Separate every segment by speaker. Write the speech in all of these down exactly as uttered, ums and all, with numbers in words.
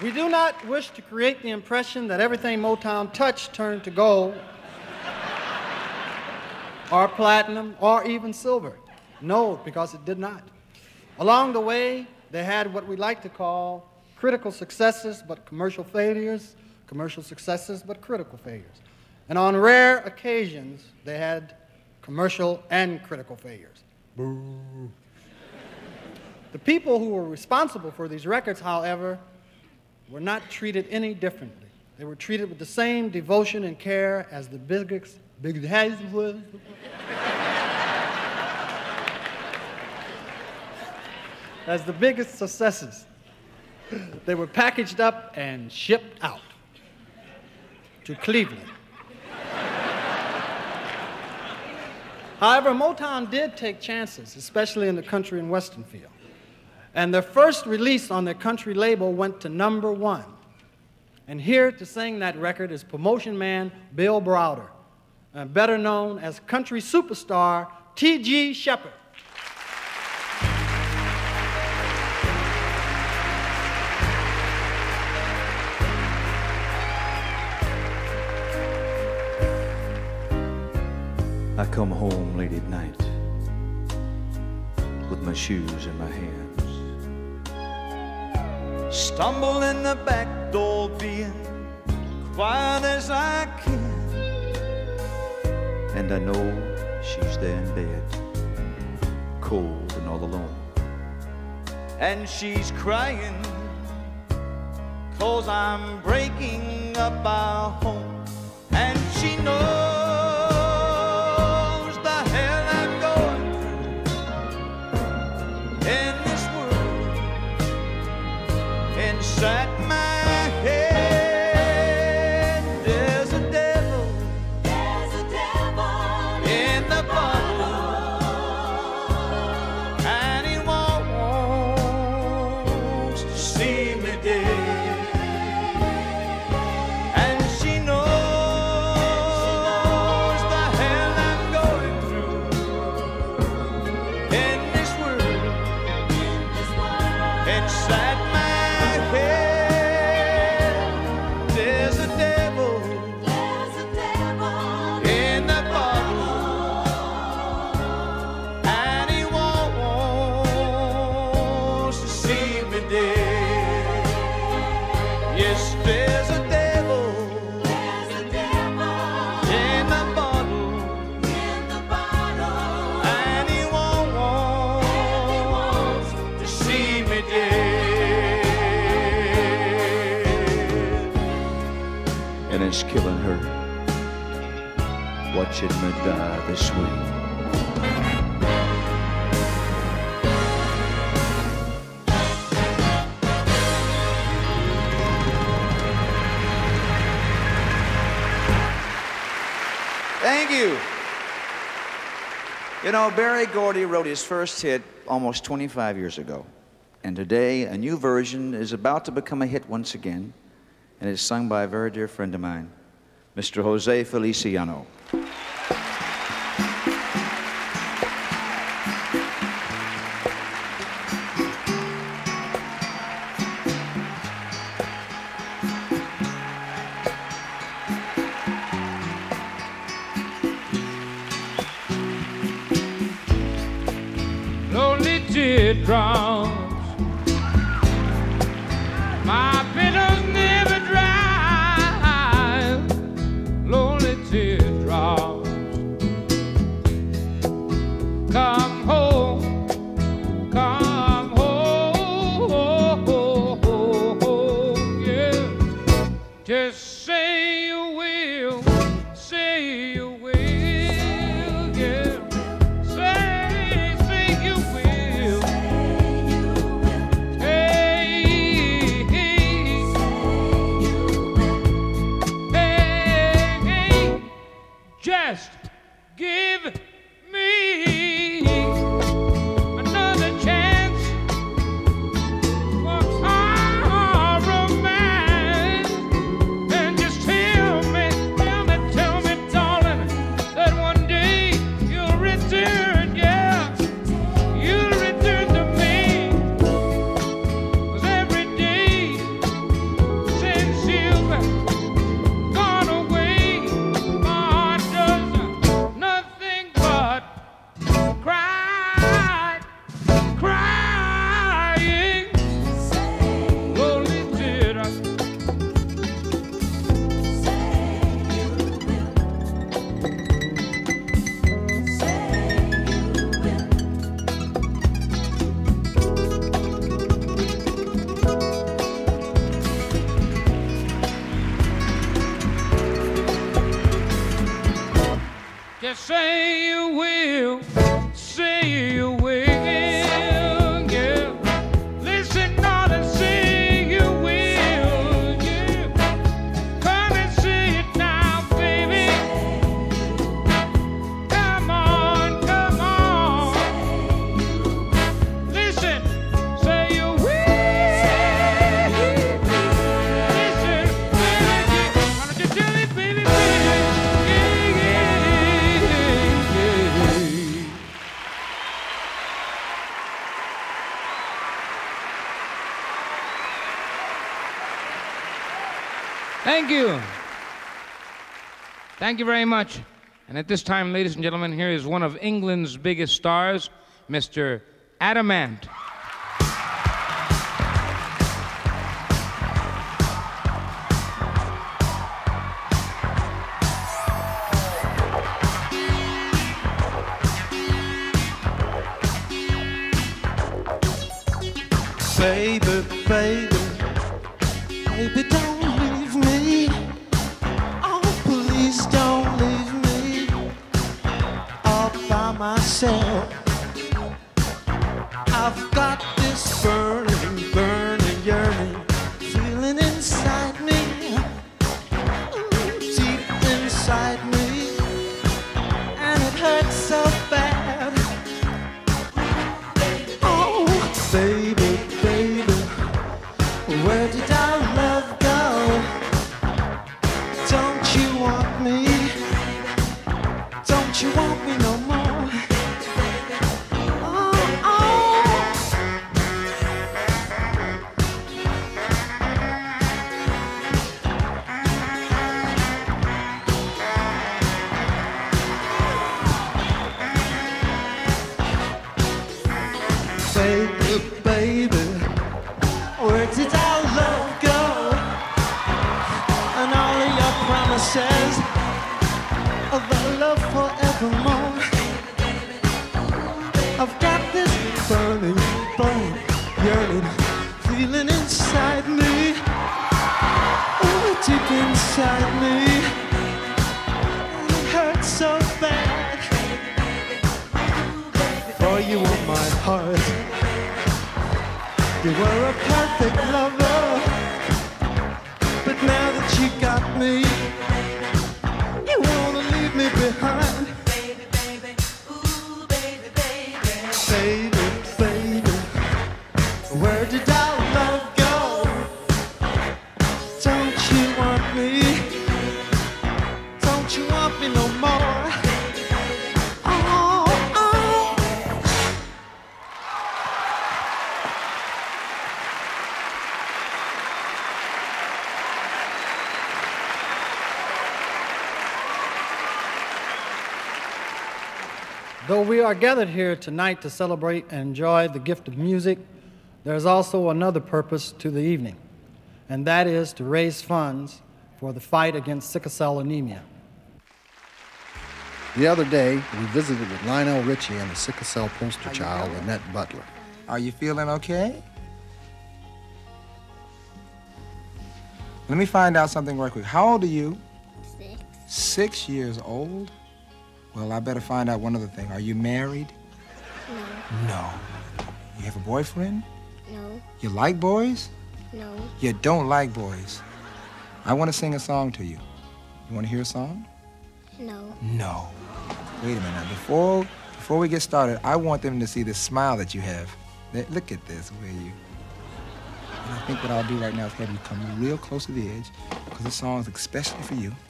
Speaker 1: We do not wish to create the impression that everything Motown touched turned to gold, or platinum, or even silver. No, because it did not. Along the way, they had what we like to call critical successes but commercial failures, commercial successes but critical failures. And on rare occasions, they had commercial and critical failures. Boo. The people who were responsible for these records, however, were not treated any differently. They were treated with the same devotion and care as the biggest, big, as the biggest successes. They were packaged up and shipped out to Cleveland. However, Motown did take chances, especially in the country and western field. And their first release on their country label went to number one. And here to sing that record is promotion man Bill Browder, uh, better known as country superstar T G Sheppard.
Speaker 2: I come home late at night with my shoes in my hands, stumble in the back door being quiet as I can, and I know she's there in bed, cold and all alone, and she's crying 'cause I'm breaking up our home, and she knows inside my head there's a devil, there's a devil in the bottle, and he wants to see me dead, and she knows the hell I'm going through in this world, in this world, inside my there's a devil, there's a devil in the bottle, and he wants to see me dead. Yes, there's a devil, there's a devil in the bottle, in the bottle, and he wants to see me dead. And it's killing her, watching me die this way. Thank you. You know, Berry Gordy wrote his first hit almost twenty-five years ago. And today, a new version is about to become a hit once again. And it's sung by a very dear friend of mine, Mister Jose Feliciano.
Speaker 3: Lonely teardrops, my pillows never dry. Lonely teardrops, come home, come home, yeah. Just say you will, say you will, yeah. Say, say you will, Thank you. Thank you very much. And at this time, ladies and gentlemen, here is one of England's biggest stars, Mister Adam Ant.
Speaker 2: Baby, baby, baby, don't leave me. Oh, please don't leave me all by myself. I've got this burning, burning, yearning feeling inside me, deep inside me, and it hurts so bad. Oh, baby, where did our love go? Don't you want me? Don't you want me no more? Oh, oh. Baby, baby, where did our love go? And all of your promises of our love forevermore. I've got this burning, burning, yearning feeling inside me, oh, deep inside me, and it hurts so bad. For you were my heart. You were a perfect lover, but now that you got me, you wanna leave me behind. Baby, baby, ooh, baby, baby, baby, baby, where did our love go? Don't you want me? Don't you want me no more?
Speaker 1: Though we are gathered here tonight to celebrate and enjoy the gift of music, there is also another purpose to the evening, and that is to raise funds for the fight against sickle cell anemia. The other day, we visited with Lionel Richie and the sickle cell poster child, Annette Butler.
Speaker 4: Are you feeling okay? Let me find out something right quick. How old are you?
Speaker 5: Six.
Speaker 4: Six years old? Well, I better find out one other thing. Are you married?
Speaker 5: No.
Speaker 4: No. You have a boyfriend?
Speaker 5: No.
Speaker 4: You like boys?
Speaker 5: No.
Speaker 4: You don't like boys. I want to sing a song to you. You want to hear a song?
Speaker 5: No.
Speaker 4: No. Wait a minute. Now, before, before we get started, I want them to see the smile that you have. Look at this, will you? And I think what I'll do right now is have you come real close to the edge, because this song is especially for you.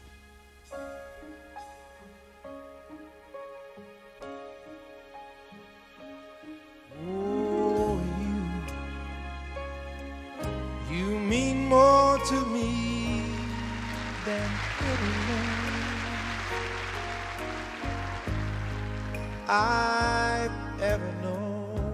Speaker 2: Oh, you, you mean more to me than anyone I've ever known.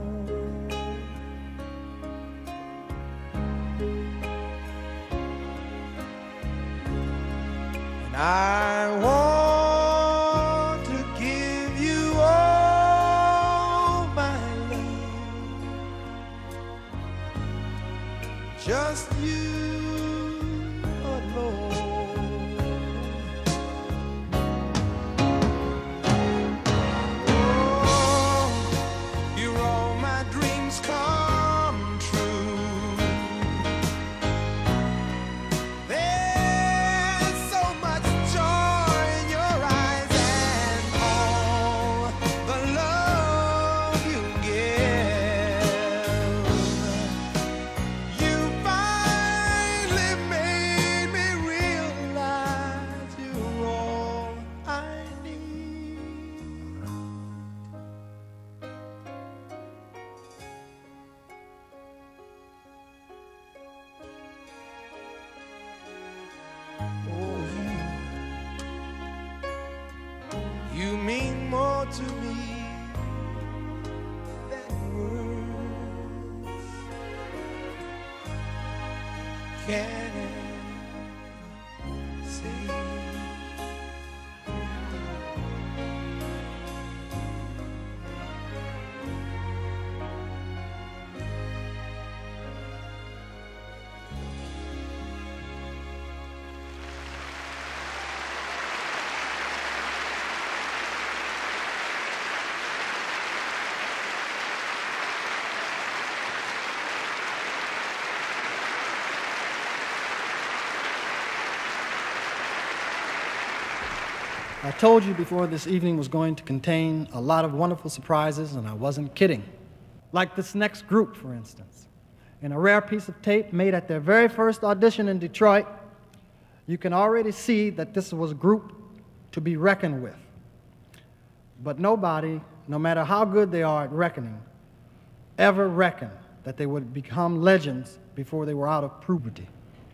Speaker 2: And I want to give you all my love, just you alone. Oh, you're all my dreams come true. There's so much joy in your eyes and all the love you give. You finally made me can ever see.
Speaker 1: I told you before this evening was going to contain a lot of wonderful surprises, and I wasn't kidding. Like this next group, for instance. In a rare piece of tape made at their very first audition in Detroit, you can already see that this was a group to be reckoned with. But nobody, no matter how good they are at reckoning, ever reckoned that they would become legends before they were out of puberty.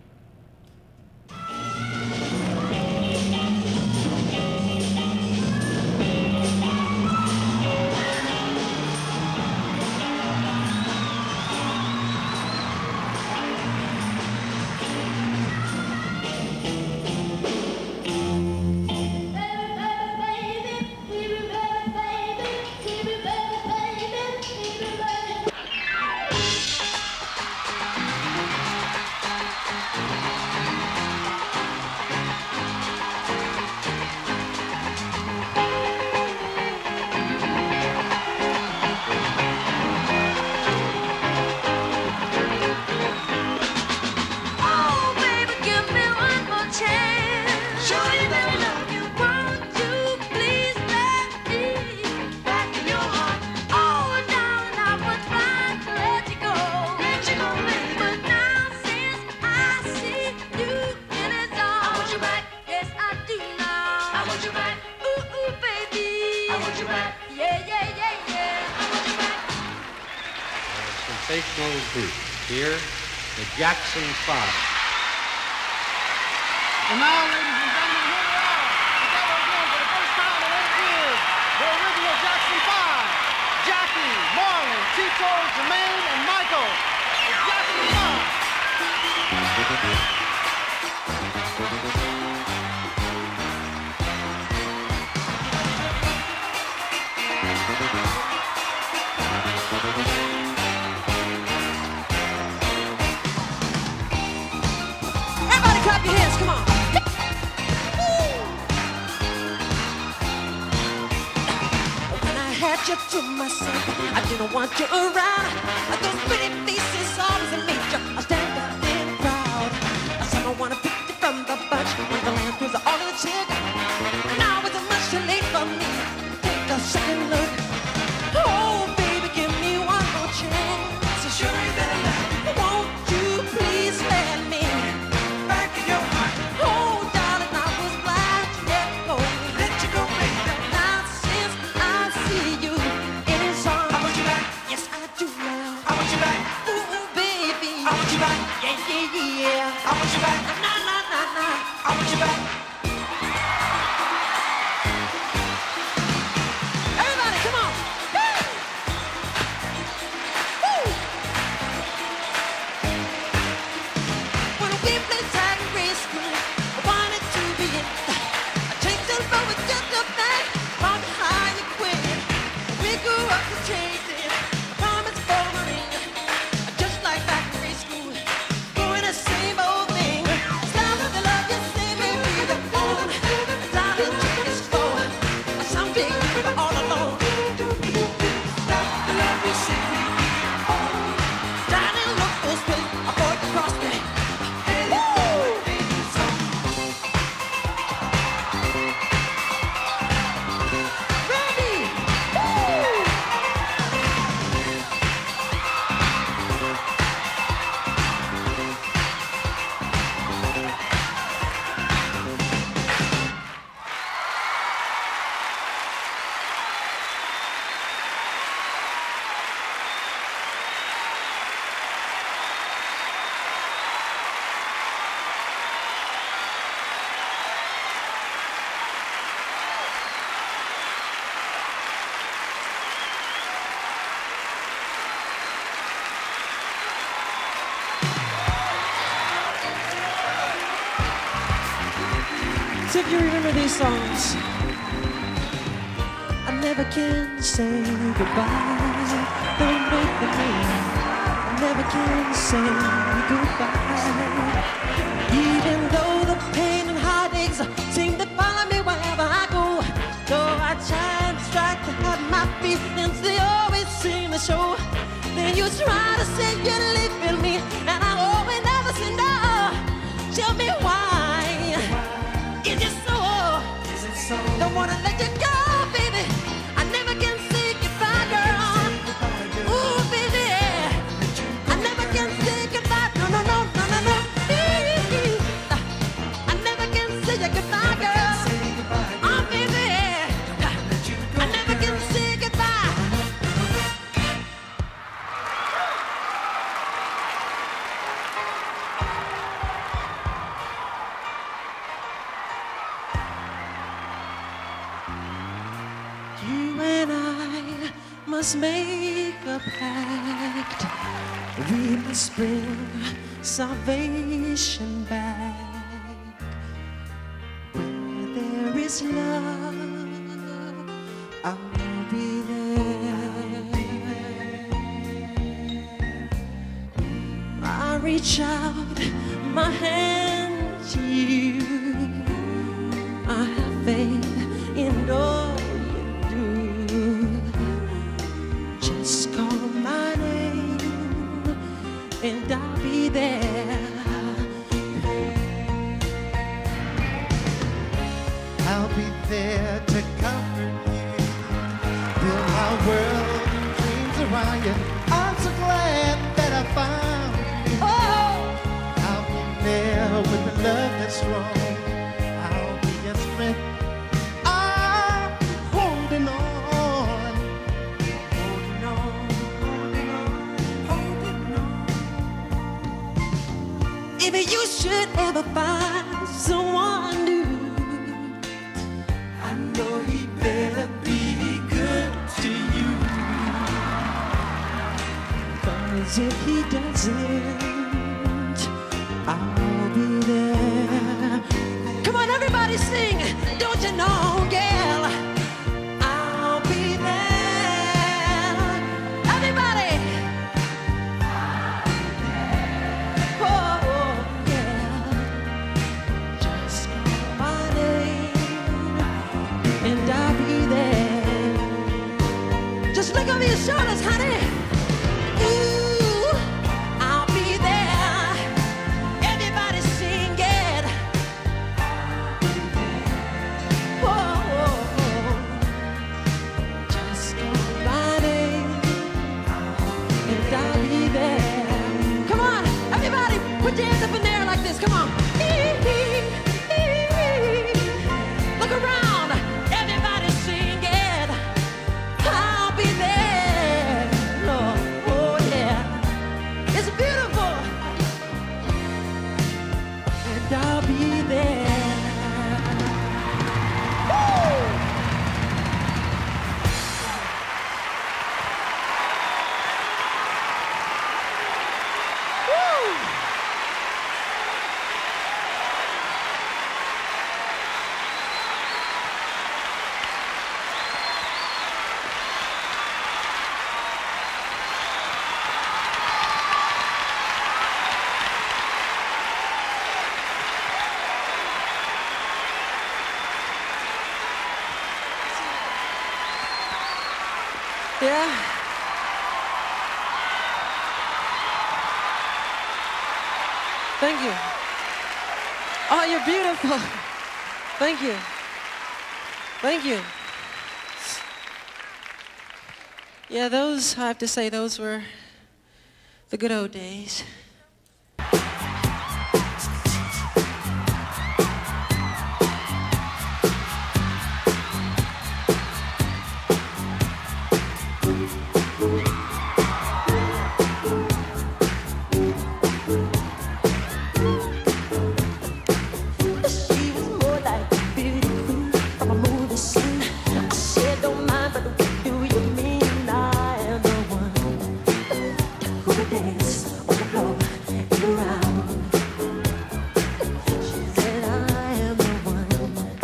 Speaker 6: Sensational group. Here, the Jackson Five.
Speaker 1: And now, ladies and gentlemen, here we are, together again for the first time in eight years, the original Jackson Five. Jackie, Marlon, Tito, Jermaine, and Michael. The Jackson Five.
Speaker 7: Everybody clap your hands, come on. When I had you to myself, I didn't want you around. Those pretty faces always made you I stand up and proud. Someone wanna pick you from the bunch when the land was all in the chick. Now it's much too late for me. Take a second look. Oh, baby, give me one more chance. So sure you better let me. Won't you please let me back in your heart? Oh, darling, I was blind to let go. Let you go, baby. Now since I see you in his arms, I want you back. Yes, I do now. I want you back. Ooh, baby. I want you back. Yeah, yeah, yeah. I want you back. Nah, nah, nah, nah. I want you back. Everybody, come on. Woo! Woo! When we played tag in grade school, I wanted to be it. I changed the road with just a thing. From behind you quit. We grew up to change it. I promised for a ring. Just like back in grade school. Doing the same old thing. Sound of the love you say, baby. see if you remember these songs. I never can say goodbye. Don't make the man. I never can say goodbye. Even though the pain and heartaches seem to follow me wherever I go. Though I try and strike to hide my feelings, they always seem to show. Then you try to say you're leaving me, and I always never say no. Tell me why. Is it so? Is it so? Don't wanna let you go, baby. I never can say goodbye, girl. Ooh, baby. I never can say goodbye. No, no, no, no, no, no. I never can say goodbye, girl. Oh, baby. I never can say goodbye. You and I must make a pact. We must bring salvation back. Where there is love, I'll be there. I reach out my hand to you. I have faith in all you do. Just call my name and I'll be there.
Speaker 2: I'll be there to comfort you. Build my world and dreams around you. I'm so glad that I found you.
Speaker 7: Oh!
Speaker 2: I'll be there with the love that's strong. I'll be your strength. I'm holding on. Holding on, holding on, holding on.
Speaker 7: If you should ever find someone new,
Speaker 2: I know he better be good to you.
Speaker 7: 'cause if he doesn't, I'll be there. Come on, everybody sing. Don't you know, girl? I'll be there. Everybody. Oh, yeah. Just call my name and I'll be there. Just look over your shoulders, honey. Ooh, I'll be there. Everybody sing it. Whoa, whoa, whoa. Just call my name and I'll be there. Come on, everybody, put your hands up in the air like this. Come on. Look around. Everybody sing it. I'll be there. Lord, oh yeah. It's beautiful. And I'll be there. Woo! Woo! Yeah. Thank you. Oh, you're beautiful. Thank you. Thank you. Yeah, those, I have to say, those were the good old days. She was more like a beauty queen from a movie scene. I said, don't mind, but what do you mean? I am the one who would dance on the floor and around. She said, I am the one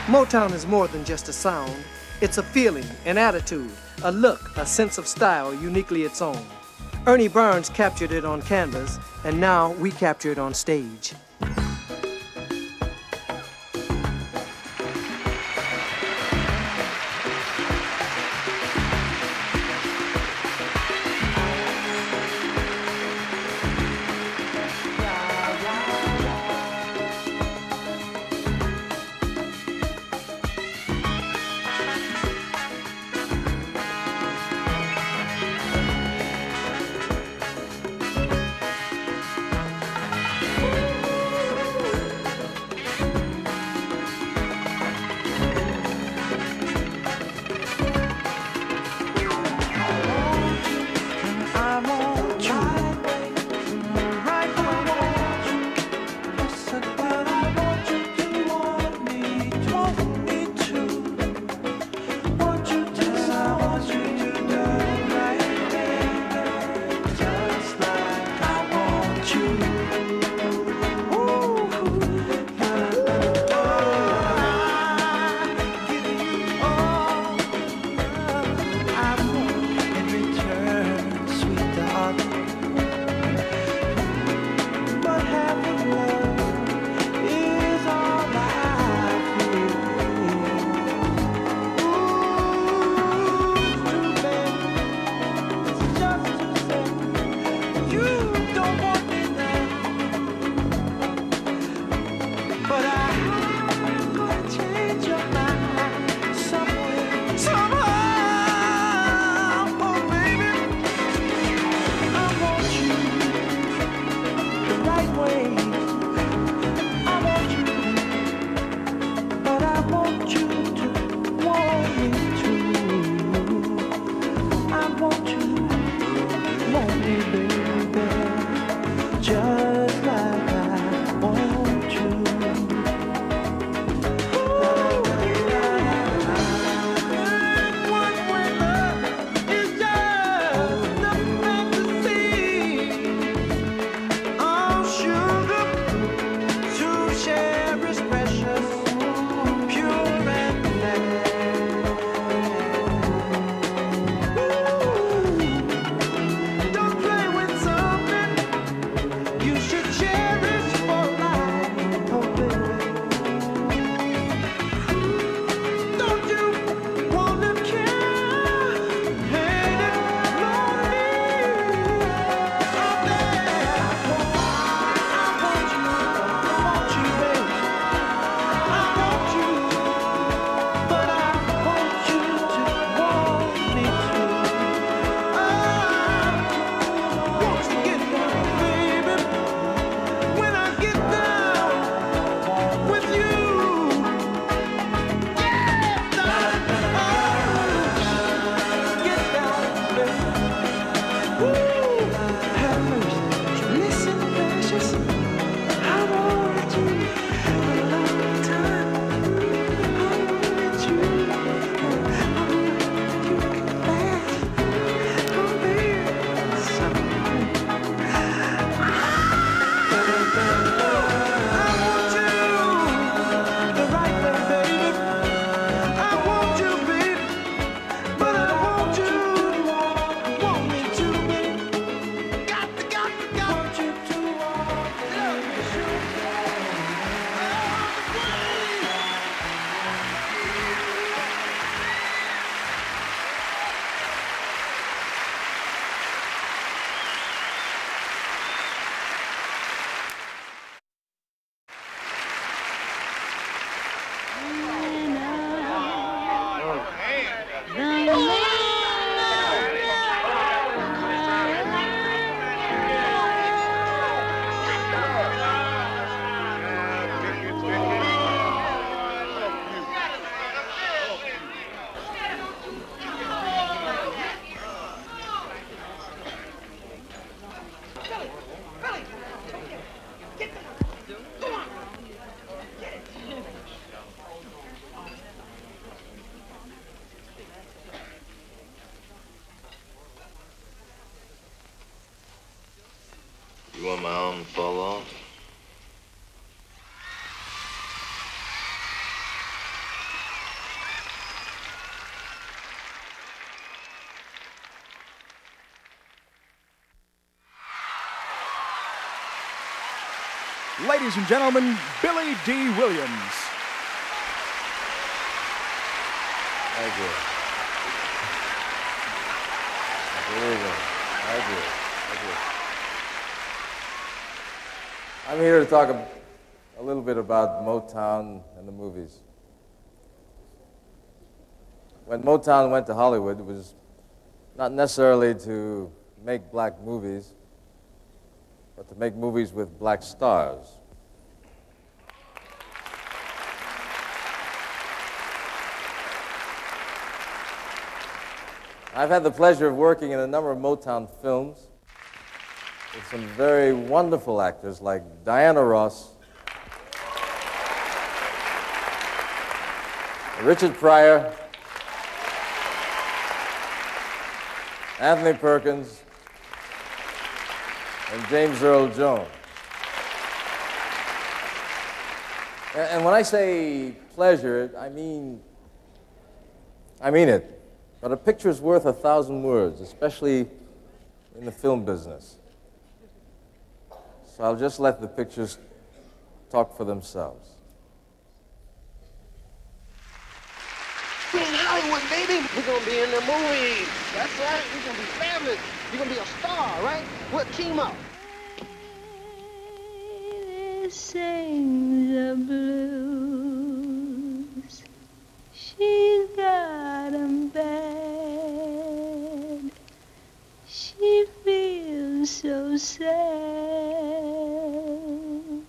Speaker 8: Motown is more than just a sound. It's a feeling, an attitude, a look, a sense of style uniquely its own. Ernie Barnes captured it on canvas, and now we capture it on stage.
Speaker 9: You want my arm to fall off?
Speaker 10: ladies and gentlemen, Billy Dee Williams.
Speaker 11: Thank you. Very good. Thank you. Thank you. I'm here to talk a, a little bit about Motown and the movies. When Motown went to Hollywood, it was not necessarily to make black movies, but to make movies with black stars. I've had the pleasure of working in a number of Motown films with some very wonderful actors like Diana Ross, Richard Pryor, Anthony Perkins, and James Earl Jones. And when I say pleasure, I mean, I mean it. But a picture's worth a thousand words, especially in the film business. So I'll just let the pictures talk for themselves.
Speaker 12: We're in Hollywood, baby. We're gonna be in the movies. That's right. We're gonna be fabulous. You're gonna be a star, right? What team up?
Speaker 13: Sing the blues. She's got 'em bad. She feels so sad.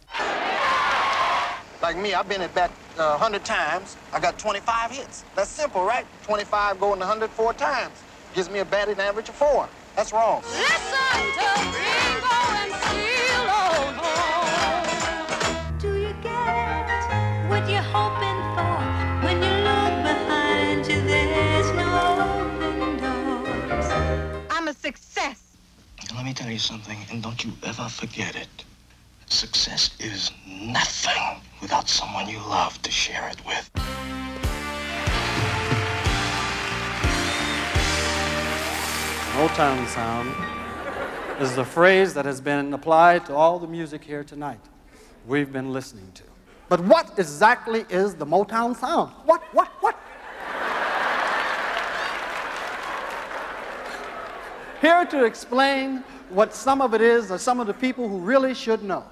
Speaker 12: Like me, I've been at bat a uh, hundred times. I got twenty-five hits. That's simple, right? twenty-five going a hundred four times. Gives me a batting average of four. That's wrong.
Speaker 13: Listen to Ringo and Seal old home. Do you get what you're hoping for? When you look behind you, there's no open doors.
Speaker 14: I'm a success.
Speaker 15: Let me tell you something, and don't you ever forget it. Success is nothing without someone you love to share it with.
Speaker 1: Motown sound is the phrase that has been applied to all the music here tonight we've been listening to. But what exactly is the Motown sound? What, what, what? Here to explain what some of it is are some of the people who really should know.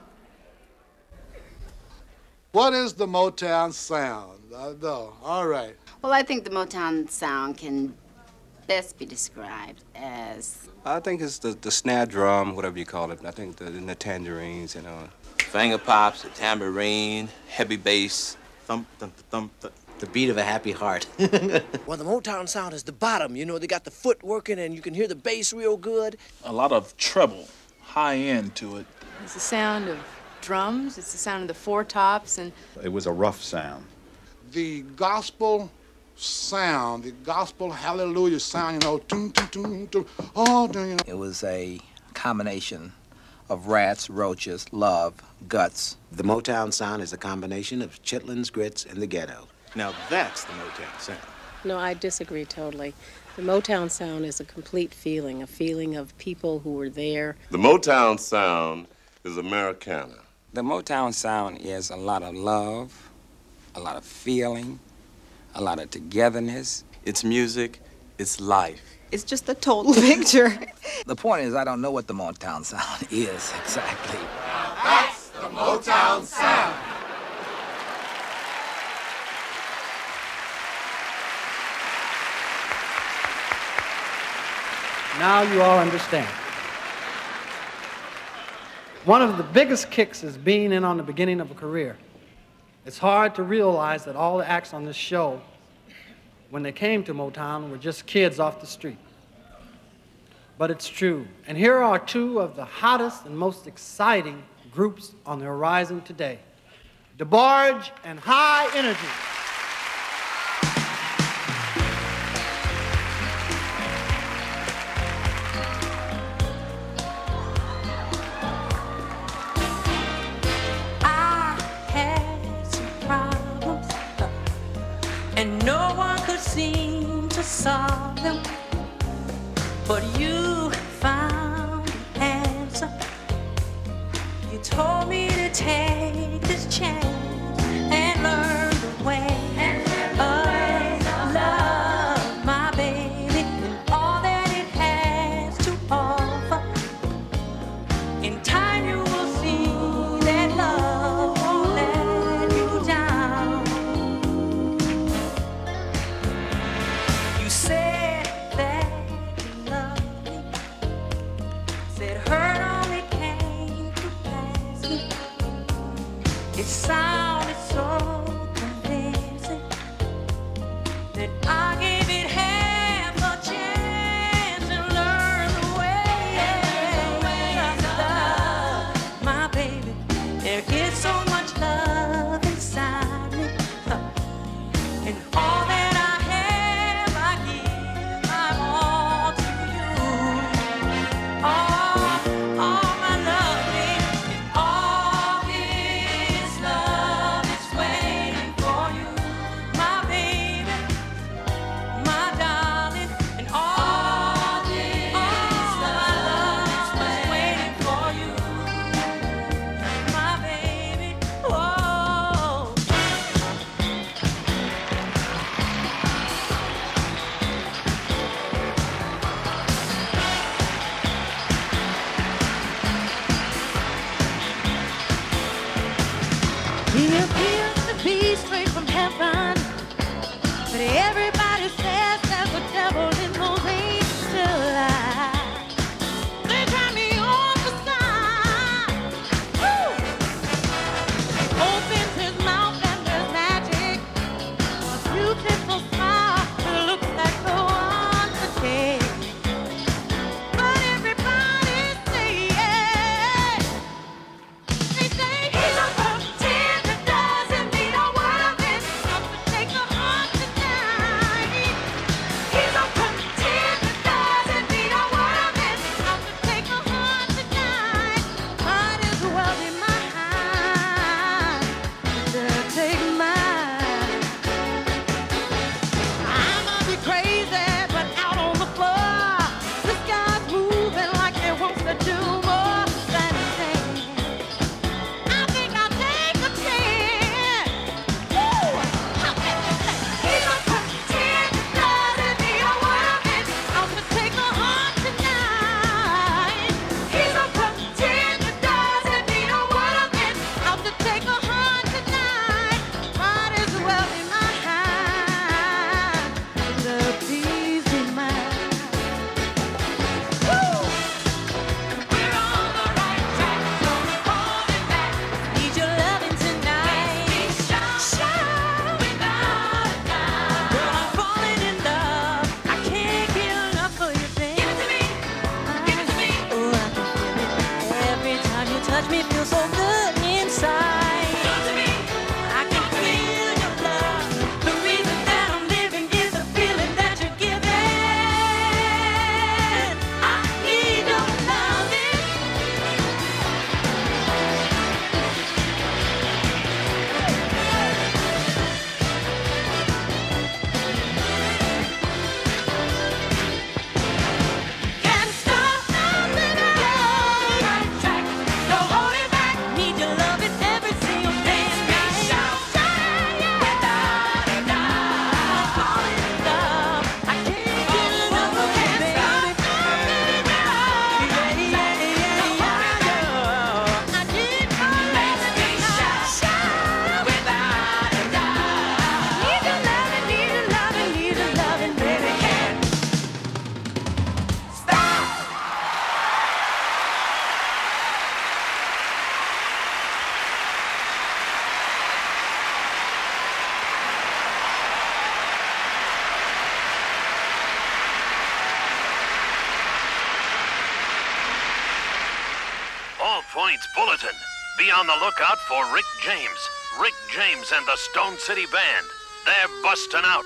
Speaker 16: What is the Motown sound? I know. All right.
Speaker 17: Well, I think the Motown sound can best be described as...
Speaker 18: I think it's the, the snare drum, whatever you call it. I think the, the tangerines, you know.
Speaker 19: Finger pops, a tambourine, heavy bass, thump, thump, thump, thump. The beat of a happy heart.
Speaker 20: Well, the Motown sound is the bottom. You know, they got the foot working and you can hear the bass real good.
Speaker 21: A lot of treble, high end to it.
Speaker 22: It's the sound of drums. It's the sound of the four tops. And
Speaker 23: it was a rough sound.
Speaker 16: The gospel sound, the gospel hallelujah sound, you know, tum, tum, tum, tum, oh, you know.
Speaker 4: It was a combination of rats, roaches, love, guts.
Speaker 24: The Motown sound is a combination of chitlins, grits, and the ghetto.
Speaker 19: Now that's the Motown sound.
Speaker 25: No, I disagree totally. The Motown sound is a complete feeling, a feeling of people who were there.
Speaker 26: The Motown sound is Americana.
Speaker 27: The Motown sound is a lot of love, a lot of feeling, a lot of togetherness.
Speaker 28: It's music, it's life.
Speaker 25: It's just the total picture.
Speaker 4: The point is, I don't know what the Motown sound is exactly.
Speaker 2: That's the Motown sound.
Speaker 1: Now you all understand. One of the biggest kicks is being in on the beginning of a career. It's hard to realize that all the acts on this show, when they came to Motown, were just kids off the street. But it's true. And here are two of the hottest and most exciting groups on the horizon today. DeBarge and High Energy.
Speaker 7: And no one could seem to solve them, but you found an answer. You
Speaker 13: You told me to take this chance and learn the way of love, my baby, and all that it has to offer. In time you will see that love won't let you down. You said that you loved me, said hurt only came to pass me. It sounded so convincing that I gave it half a chance to learn the way of love, my baby. There is so much love inside me, and all that I have, I give my all to you. All, all my lovely, and all this love is waiting for you, my baby, my darling, and all this love is waiting for you, my baby. Whoa. He appears to be straight from heaven, but everybody says there's a devil in those angel eyes. They turn me on the side. Woo! Opens his mouth and there's magic, a beautiful smile that looks like the one to take. But everybody say yeah. They say he's a pretend that doesn't mean a word of it. Enough to take a heart tonight. He's a pretend that doesn't mean a word of it. Enough to take a heart tonight. Might as well be mine to take mine. I might be crazy, but out on the floor, this guy's moving like he wants to do more than dance. I think I'll take a chance. Woo! He's a pretend that doesn't need a word of it. Out to take a heart tonight. He's a pretend that doesn't need a word of it. Out to take a heart tonight. Might as well be mine. The peace be mine. Woo! We're on the right track, so we're holding back. Need your loving tonight. Makes me shine without a doubt. Girl, I'm falling in love. I can't get enough of you, baby. Give it to me. Give it to me. Oh, I can feel it. Every time you touch me, feel so good inside. Give it to me. I can feel your love. The reason that I'm living is the feeling that you're giving. I need your loving. Can't stop nothing else. Right track, no holding back. Need your loving every single day and night. Shine without a doubt. I'm falling in love. I can't get enough of you, baby. Yeah, yeah, yeah, yeah. I need my loving tonight. Shine without a doubt. Need your loving, need your loving, need your loving, baby. Can't stop.
Speaker 3: All Points Bulletin. Be on the lookout for Rick James. Rick James and the Stone City Band. They're busting out.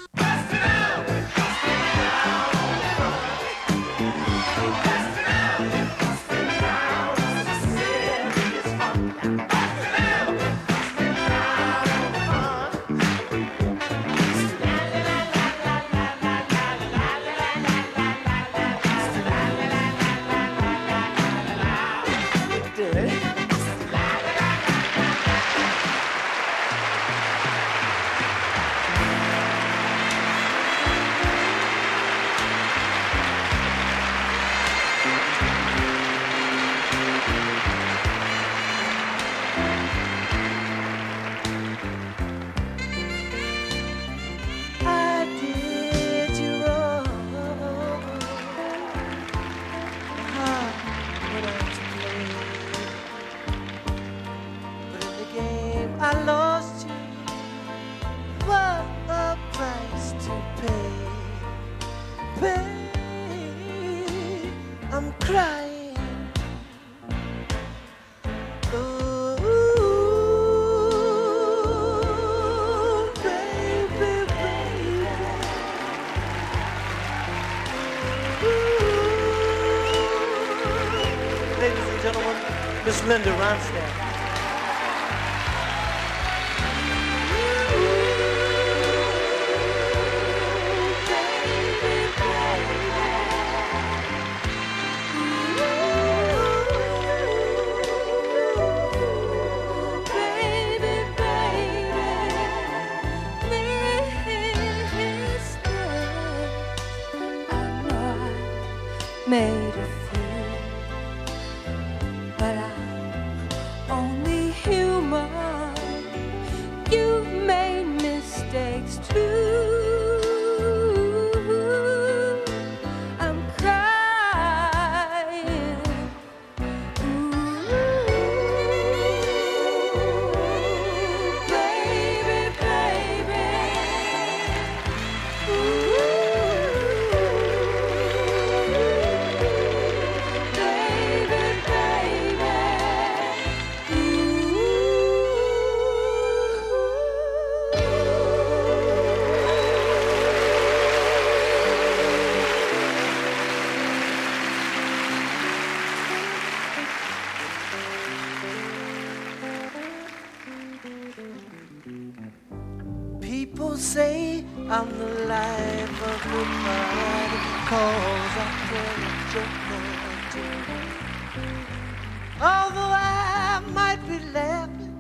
Speaker 7: crying. Ooh, baby, baby. Ooh. Ladies and gentlemen, Miss Linda Ronstadt.
Speaker 13: Made a fool, but I'm only human. You've made mistakes too. I'm crying. Ooh, baby, baby. Ooh.
Speaker 7: People say I'm the life of the party, 'cause I tell a joke or two. Although I might be laughing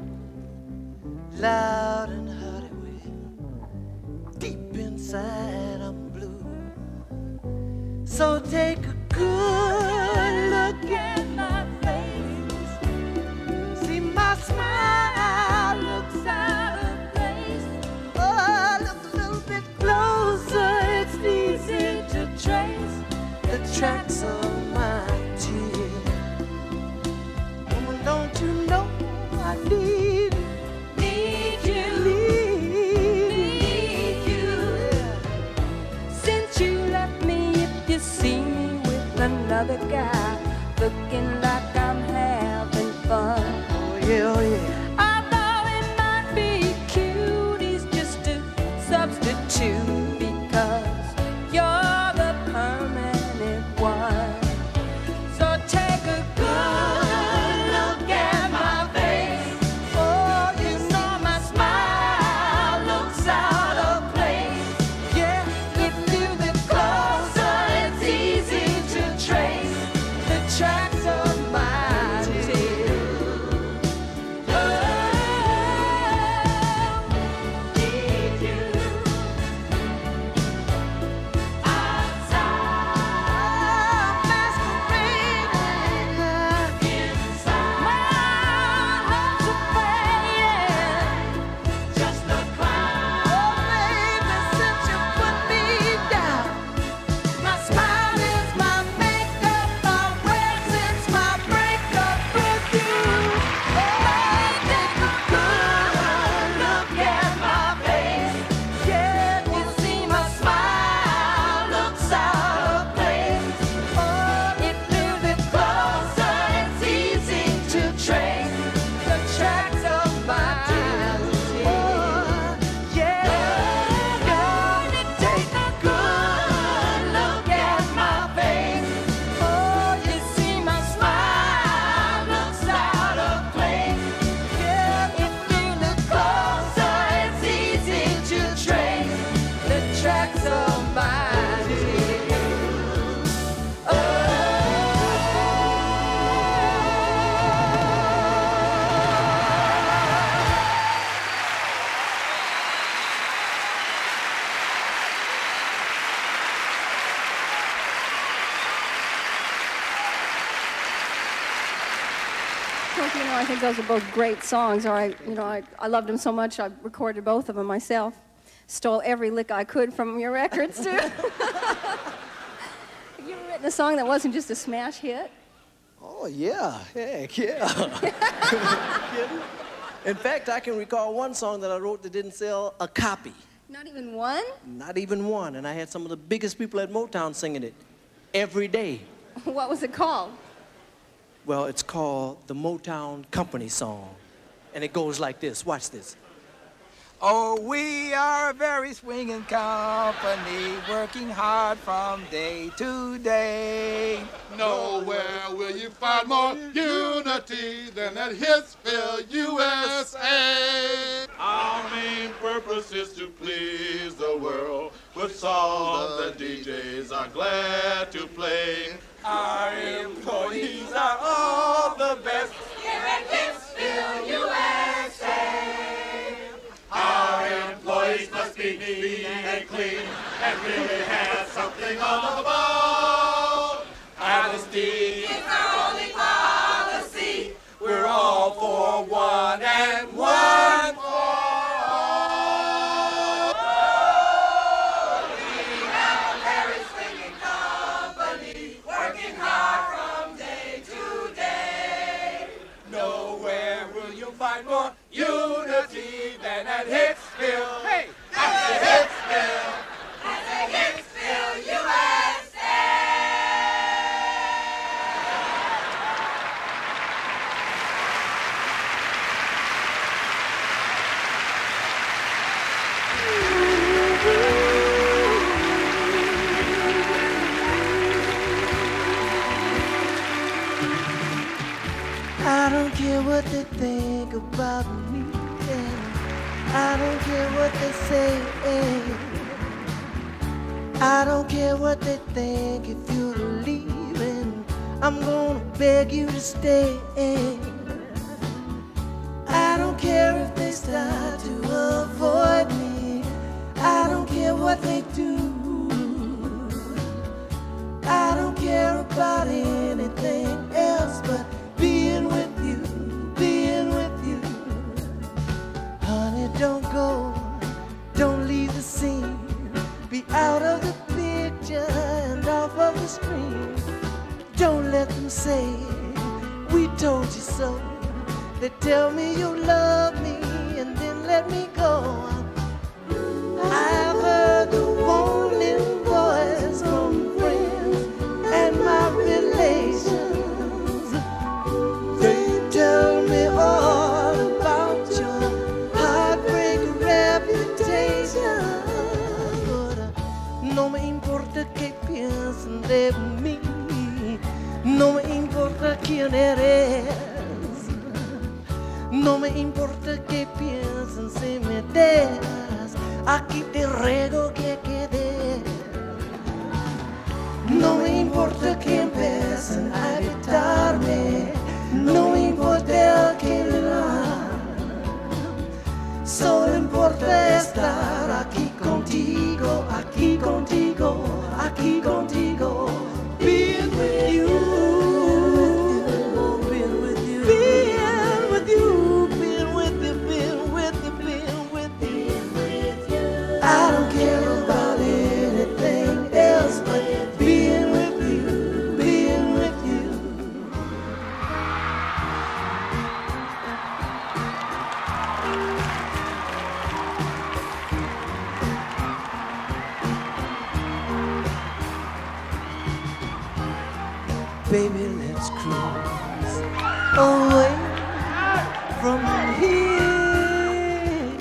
Speaker 7: loud and hearty with, deep inside I'm blue. So take a good look at my face. See my smile looks out of place. Oh, look a little bit closer, it's easy to trace the tracks of my tears. Woman, don't you know I need, need you, need, need you.
Speaker 13: Since you left me, if you see me with another guy, looking like I'm having fun.
Speaker 7: Oh yeah, oh yeah.
Speaker 13: Although it might be cute, he's just a substitute, because you're the permanent one. So take a good look at my face. Oh, you know my smile looks out of place. Yeah, if you look closer, it's easy to trace the tracks of my tears. Oh, need you outside, masquerading inside. My heart's afraid, just a cloud. Oh, baby, since you put me down, my smile is my makeup, my wax, my breakup with you. Oh, take a good look at my face. Yeah, you see my smile looks out of place. Oh, if you look closer, it's easy to trace the tracks of my tears. Oh, yeah, gonna take a good look at my face. Oh, you see my smile looks out of place. Yeah, if you look closer, it's easy to trace the tracks of my tears. Oh.
Speaker 5: Well, you know, I think those are both great songs. Or I, you know, I, I loved them so much, I recorded both of them myself. Stole every lick I could from your records, too. Have you ever written a song that wasn't just a smash hit?
Speaker 20: Oh, yeah. Heck, yeah. In fact, I can recall one song that I wrote that didn't sell a copy.
Speaker 5: Not even one?
Speaker 20: Not even one. And I had some of the biggest people at Motown singing it every day.
Speaker 5: What was it called?
Speaker 20: Well, it's called the Motown Company Song. And it goes like this. Watch this.
Speaker 27: Oh, we are a very swinging company, working hard from day to day.
Speaker 16: Nowhere will you find more unity than at Hitsville, U S A.
Speaker 2: Our main purpose is to please the world with songs that the D Js are glad to play.
Speaker 27: Our employees are all the best
Speaker 2: here at Hitsville, U S A. Our employees must be neat and clean and really have something on the ball. Honesty is our only policy. We're all for one and one for all. We have a very swinging company, working hard from day to day. Nowhere will you find more unity than at Hitsville. Hey, at Hitsville, at Hitsville, U S A.
Speaker 7: I don't care what they think about me. I don't care what they say. I don't care what they think if you're leaving. I'm gonna beg you to stay. I don't care if they start to avoid me. I don't care what they do. I don't care about anything else but being with you, being with you. Honey, don't go, don't leave the scene. Be out of the picture and off of the screen. Don't let them say, we told you so. They tell me you love me and then let me go. I've heard the warning voice from friends and my relations. They tell me all about your heartbreak reputation. But uh, no me importa que piensen de mí. No me importa quién eres. No me importa que piensen si me dejas. Aquí te ruego que quede. No me importa que empiecen a evitarme. No me importa el que dirán. Solo importa estar aquí contigo, aquí contigo, aquí contigo. Being with you, being with you, being with you, being with you, being with you, being with you. I don't care about anything else but being with you, being with you. Baby, let's cruise away from here.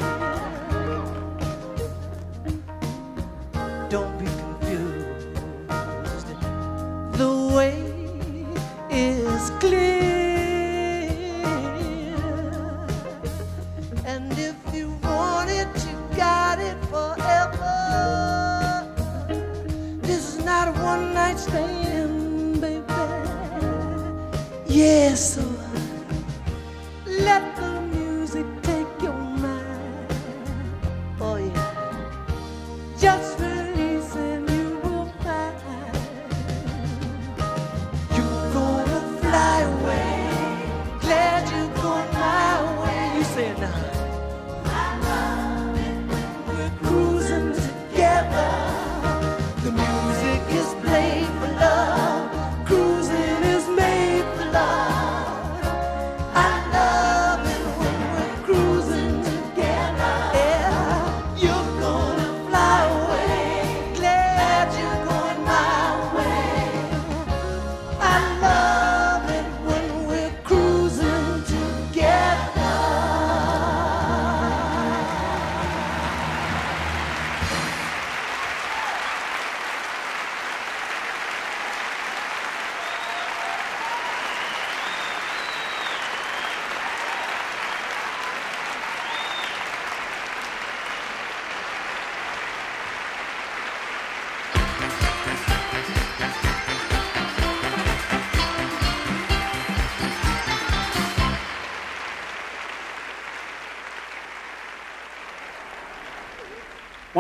Speaker 7: Don't be confused. The way is clear. And if you want it, you got it forever. This is not a one-night stand, baby. Yes, so let the music take your mind. Oh yeah, just release and you will find you're gonna fly away. Glad you're going my way. You say it now. We're cruising together. The music is played for love. Cruising is made for love.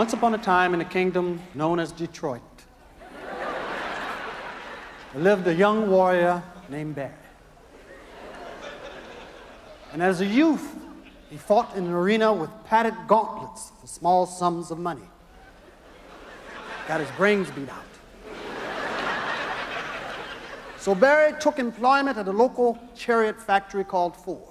Speaker 1: Once upon a time in a kingdom known as Detroit, there lived a young warrior named Barry. And as a youth, he fought in an arena with padded gauntlets for small sums of money. Got his brains beat out. So Barry took employment at a local chariot factory called Ford.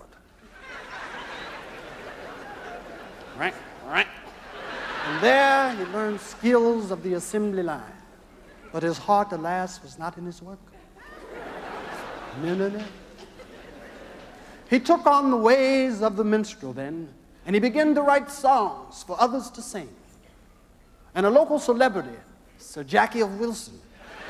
Speaker 1: Right, right. And there he learned skills of the assembly line. But his heart, alas, was not in his work. No, no, no. He took on the ways of the minstrel then, and he began to write songs for others to sing. And a local celebrity, Sir Jackie of Wilson,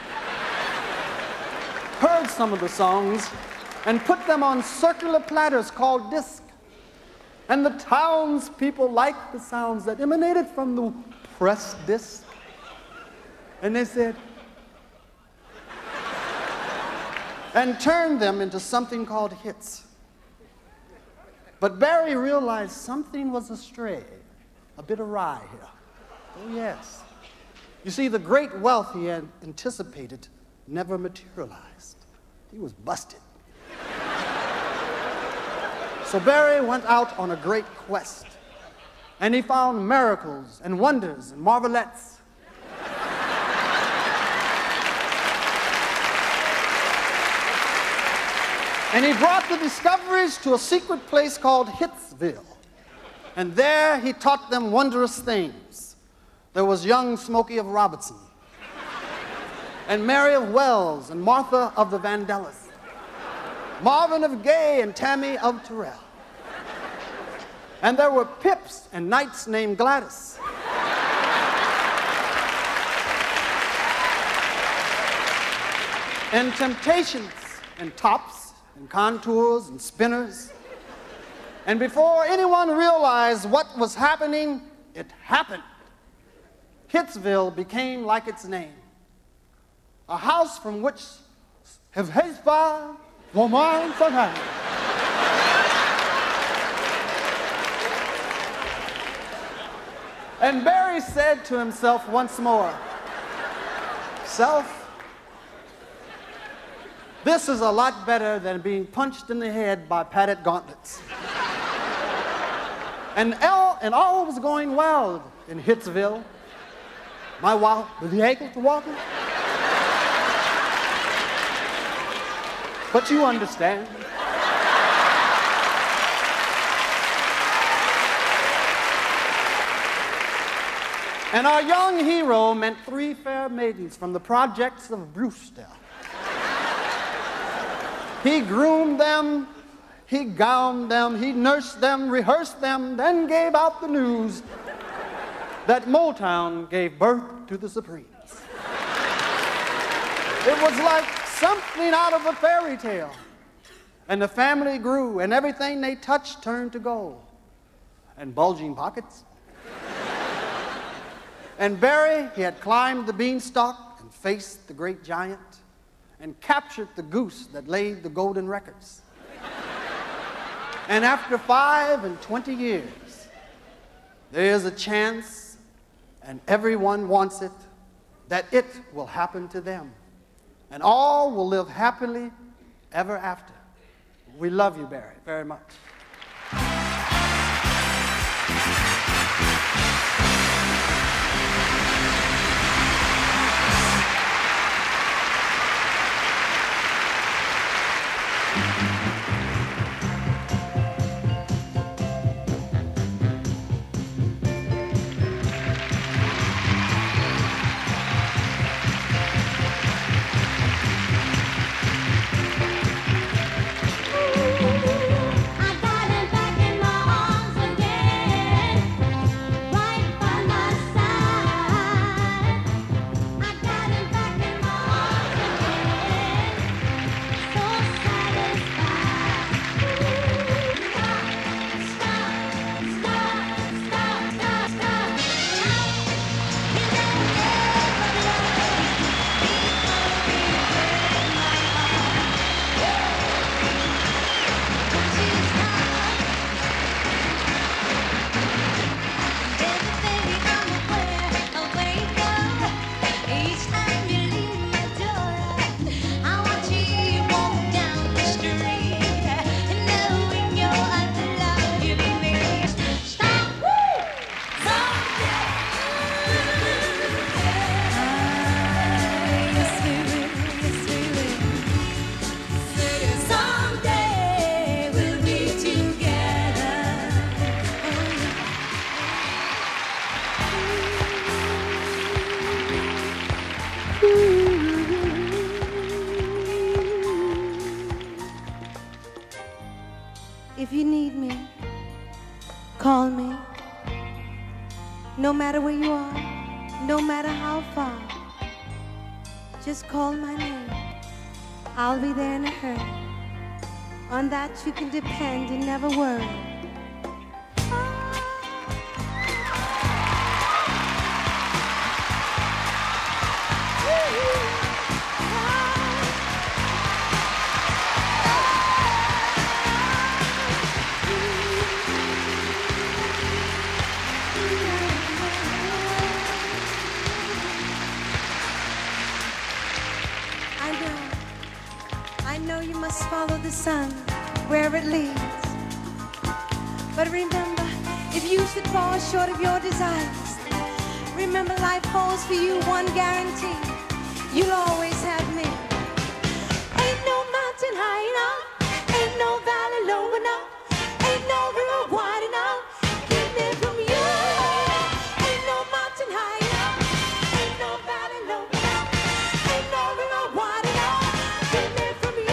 Speaker 1: heard some of the songs and put them on circular platters called discs. And the townspeople liked the sounds that emanated from the pressed disc. And they said, and turned them into something called hits. But Barry realized something was astray, a bit awry here. Oh, yes. You see, the great wealth he had anticipated never materialized. He was busted. So Barry went out on a great quest, and he found miracles and wonders and marvelettes. And he brought the discoveries to a secret place called Hitsville. And there he taught them wondrous things. There was young Smokey of Robertson, and Mary of Wells, and Martha of the Vandellas, Marvin of Gaye, and Tammy of Terrell. And there were pips and knights named Gladys. And temptations and tops and contours and spinners. And before anyone realized what was happening, it happened. Hitsville became like its name, a house from which have Hezbollah, Woman, Satan. And Barry said to himself once more, self, this is a lot better than being punched in the head by padded gauntlets. And all, and all was going well in Hitsville. My wife was able to walk. But you understand. And our young hero met three fair maidens from the projects of Brewster. He groomed them, he gowned them, he nursed them, rehearsed them, then gave out the news that Motown gave birth to the Supremes. It was like something out of a fairy tale. And the family grew, and everything they touched turned to gold. And bulging pockets. And Barry, he had climbed the beanstalk and faced the great giant and captured the goose that laid the golden records. And after five and twenty years, there is a chance, and everyone wants it, that it will happen to them. And all will live happily ever after. We love you, Barry, very much.
Speaker 13: I got
Speaker 6: Call me. No matter where you are, no matter how far, just call my name. I'll be there in a hurry. On that you can depend and never worry. I know you must follow the sun wherever it leads. But remember, if you should fall short of your desires, remember life holds for you one guarantee. You'll always have me. Ain't no mountain high enough, ain't no valley low enough, ain't no river wide enough, keep me from you. Ain't no mountain high enough, ain't no valley low enough, ain't no river wide enough, keep me from you.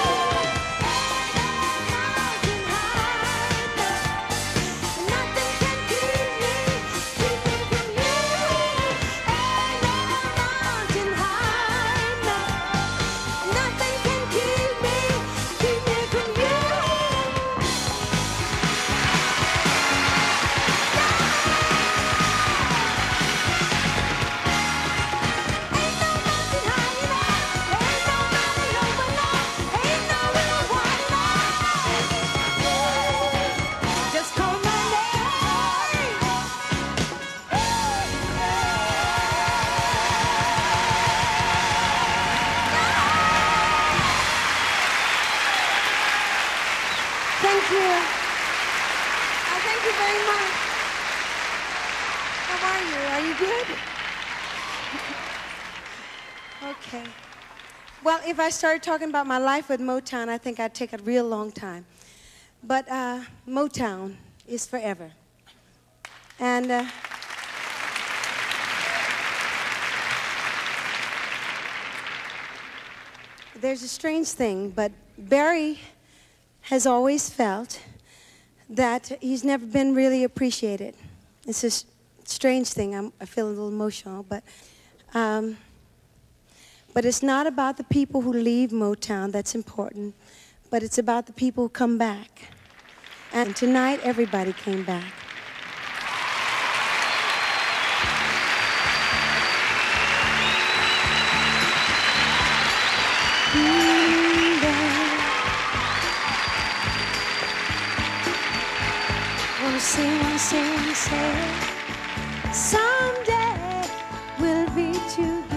Speaker 6: Thank you. I thank you very much. How are you? Are you good? Okay. Well, if I started talking about my life with Motown, I think I'd take a real long time. But uh, Motown is forever. And uh, there's a strange thing, but Barry has always felt that he's never been really appreciated. It's a strange thing. I'm, I feel a little emotional, but um, but it's not about the people who leave Motown that's important, but it's about the people who come back. And tonight, everybody came back. Sing, sing, say, someday we'll be together.